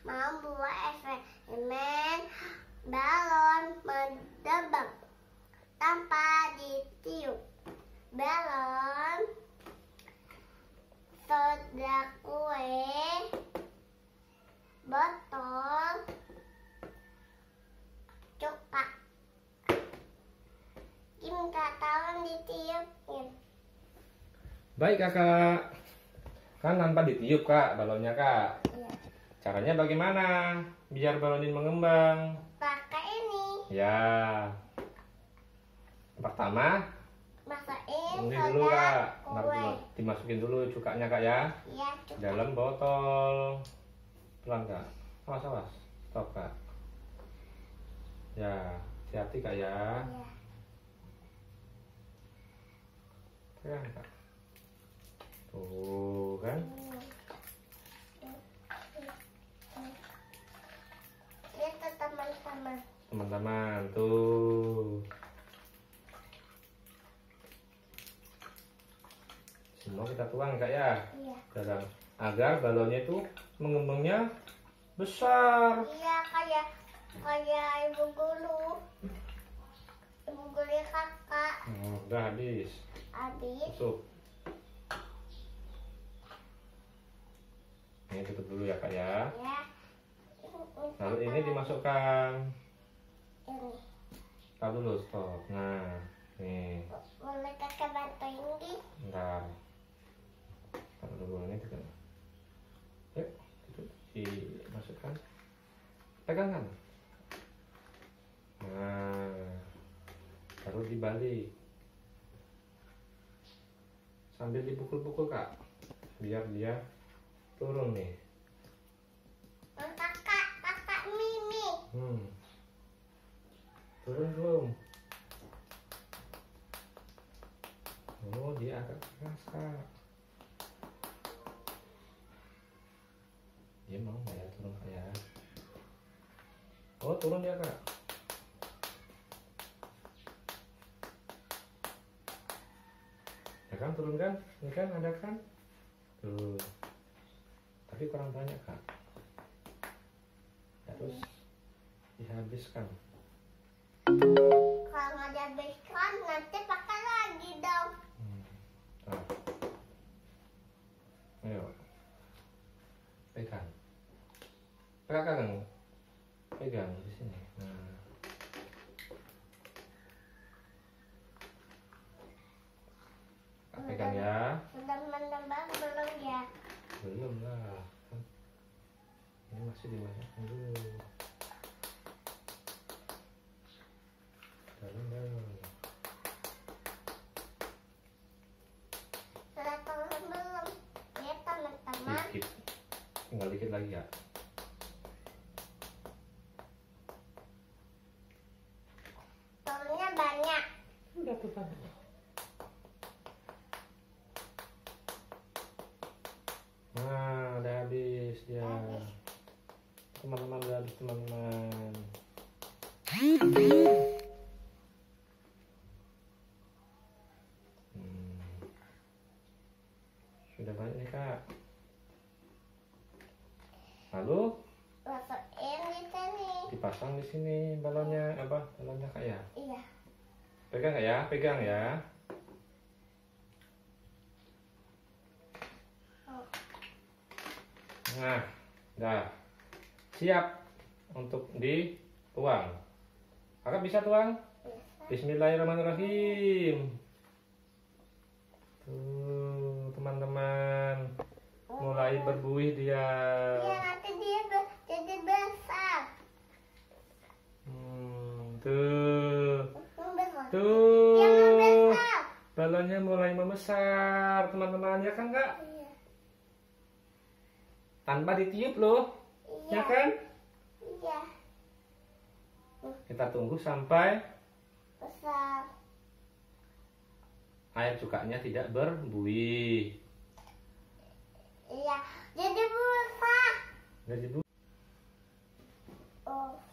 membuat eksperimen balon mendebang tanpa ditiup. Balon, soda kue, botol, coklat. Minta tolong ditiupin. Baik kakak, kan tanpa ditiup kak balonnya kak. Iya. Caranya bagaimana biar balon ini mengembang? Pakai ini. Ya, pertama Masakin ini dulu soda kak, ntar kue. dulu dimasukin dulu cukanya kak ya, Iya, cukup. dalam botol. Pelan kak, awas awas, stop kak. Ya, hati-hati kak ya. Iya. Pegang kak. Tuh kan. Itu teman-teman. Teman-teman tuh. Semua kita tuang kak ya. Iya. Dalam agar balonnya itu mengembangnya besar. Iya, kayak ibu guru. Ibu guru kakak. Udah habis. Habis. Masuk. Ini tutup dulu ya kak ya. Ya. Lalu ini dimasukkan. Ini. Tahu dulu stop. Nah, nih. Boleh kakak bantu ini? Bentar. Taruh dulu ini juga. Yuk, itu dimasukkan. Pegang kan? Nah, baru dibalik. Sambil dipukul-pukul kak, biar dia turun nih. Kakak Mimi. Turun belum? Oh, dia agak keras kak. Dia mau nggak ya turun kak ya? Oh, turun ya kak. Ya kan, turun kan? Ini kan ada kan? Tuh. Tapi kurang banyak kak. Harus dihabiskan. Kalau nggak dihabiskan nanti pakai lagi dong. Nah. Ayo. Pegang. Pegang. Pegang di sini. Nah. Pegang ya. Sudah menambah belum ya? Belum lah. Ini masih dimasukkan dulu. Dalam. Sudah turun belum? Ya teman-teman. Dikit. Tinggal dikit lagi ya. Turunnya banyak. Udah tuh banyak. Nah, udah habis dia. Teman-teman udah habis teman-teman. Sudah banyak nih kak. Lalu Masukin di sini. dipasang di sini balonnya apa? Balonnya kak ya? Iya. Pegang nggak ya? Pegang ya. Oh. Nah, dah siap untuk dituang. Kakak bisa tuang? Bisa. Bismillahirrahmanirrahim. Tuh, teman-teman, mulai berbuih dia. Iya, nanti dia jadi besar. Tuh, Besar. tuh, Yang besar. balonnya mulai membesar, teman-teman, ya kan kak? Iya. Tanpa ditiup loh, Iya. ya kan? Iya. Kita tunggu sampai Besar. air cukanya tidak berbuih. Iya. Jadi besar. Jadi bu. Oh.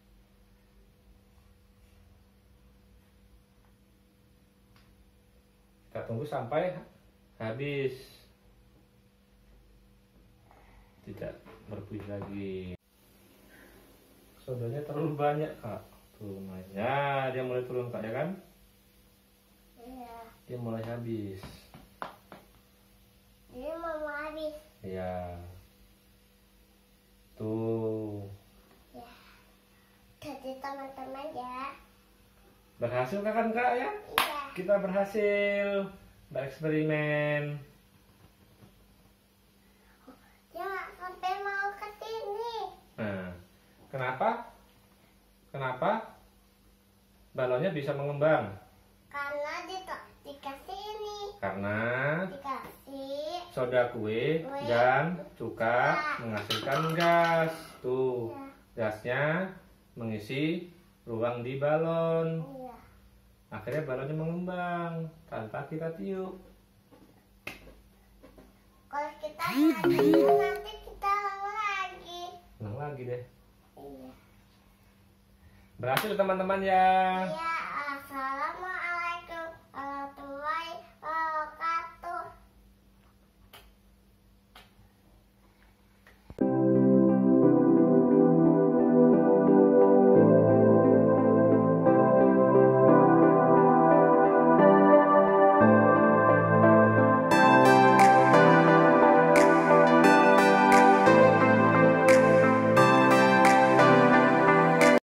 Kita tunggu sampai habis. Tidak berbuih lagi. Sodanya terlalu banyak kak. Tuh ya, dia mulai turun kak ya kan? Iya. Dia mulai habis. Ini mau habis. Ya. Tuh. Ya. Jadi teman-teman ya. Berhasil kan kak ya? Iya. Kita berhasil bereksperimen. Dia nggak sampai mau ke sini. Nah, kenapa? Kenapa? Balonnya bisa mengembang? Karena dikasih ini. Karena Dikasih. soda kue dan cuka menghasilkan gas. Tuh, gasnya mengisi ruang di balon. Iya. Akhirnya balonnya mengembang tanpa kita tiup. Kalau kita tiup nanti kita ulang lagi. Ulang lagi deh. Iya. Berhasil teman-teman ya. Iya, asal